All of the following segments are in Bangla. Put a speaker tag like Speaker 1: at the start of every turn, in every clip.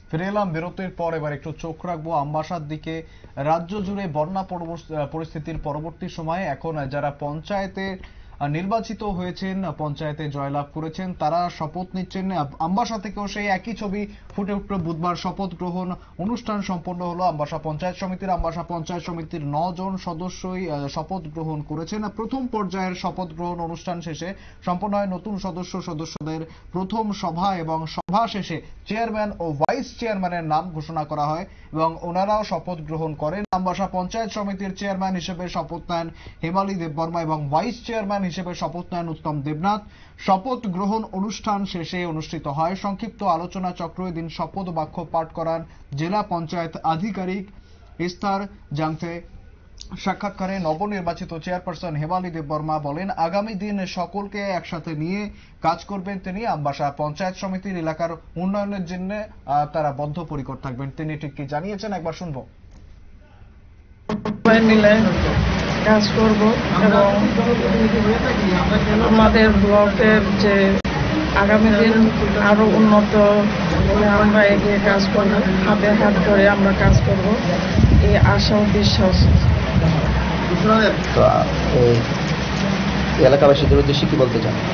Speaker 1: ফিরে এলাম বিরতির পর। এবার একটু চোখ রাখবো আমবাসার দিকে। রাজ্য জুড়ে বন্যা পরিস্থিতির পরবর্তী সময়ে এখন যারা পঞ্চায়েতে নির্বাচিত হয়েছেন, পঞ্চায়েতে জয়লাভ করেছেন, তারা শপথ নিচ্ছেন। আমবাসা থেকেও সেই একই ছবি ফুটে উঠল। বুধবার শপথ গ্রহণ অনুষ্ঠান সম্পন্ন হলো আমবাসা পঞ্চায়েত সমিতির। আমবাসা পঞ্চায়েত সমিতির 9 জন সদস্যই শপথ গ্রহণ করেছেন। প্রথম পর্যায়ের শপথ গ্রহণ অনুষ্ঠান শেষে সম্পন্ন হয় নতুন সদস্যদের প্রথম সভা এবং সভা শেষে চেয়ারম্যান ও ভাইস চেয়ারম্যানের নাম ঘোষণা করা হয় এবং ওনারাও শপথ গ্রহণ করেন। আমবাসা পঞ্চায়েত সমিতির চেয়ারম্যান হিসেবে শপথ নেন হেমালী দেববর্মা এবং ভাইস চেয়ারম্যান হিসেবে শপথ নেন উত্তম দেবনাথ। শপথ গ্রহণ অনুষ্ঠান শেষে অনুষ্ঠিত হয় সংক্ষিপ্ত আলোচনা চক্র। এদিন শপথ বাক্য পাঠ করান জেলা পঞ্চায়েত আধিকারিক ইস্তার জাংতে। সাক্ষাৎকারে নবনির্বাচিত চেয়ারপারসন হেমালী দেববর্মা বলেন, আগামী দিন সকলকে একসাথে নিয়ে কাজ করবেন তিনি। আমবাসা পঞ্চায়েত সমিতির এলাকার উন্নয়নের জন্য তারা বদ্ধপরিকর থাকবেন। তিনি ঠিক কি জানিয়েছেন একবার শুনবো।
Speaker 2: মিলে কাজ করব এবং আমাদের ব্লকের যে আগামী দিন আরো উন্নত আমরা এগিয়ে কাজ করব, হাতে হাত ধরে আমরা কাজ করব, এই আশা ও বিশ্বাস।
Speaker 3: এলাকাবাসীদের উদ্দেশ্যে কি বলতে চান?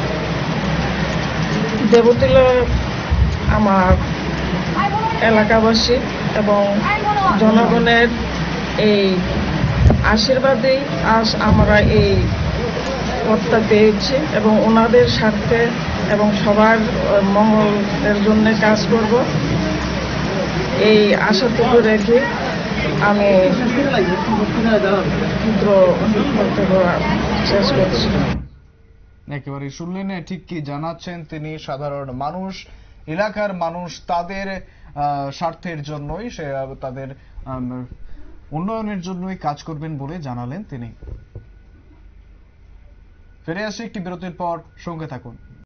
Speaker 2: দেবতিলা আমার এলাকাবাসী এবং জনগণের এই আশীর্বাদেই আজ আমরা এই পদটা পেয়েছি এবং ওনাদের স্বার্থে এবং সবার মঙ্গলের জন্য কাজ করব, এই আশাটুকু রেখে আমি শেষ করছি।
Speaker 1: একেবারে শুনলেন ঠিক কি জানাচ্ছেন তিনি। সাধারণ মানুষ, এলাকার মানুষ তাদের স্বার্থের জন্যই, তাদের উন্নয়নের জন্যই কাজ করবেন বলে জানালেন তিনি। ফিরে আসি একটি বিরতির পর, সঙ্গে থাকুন।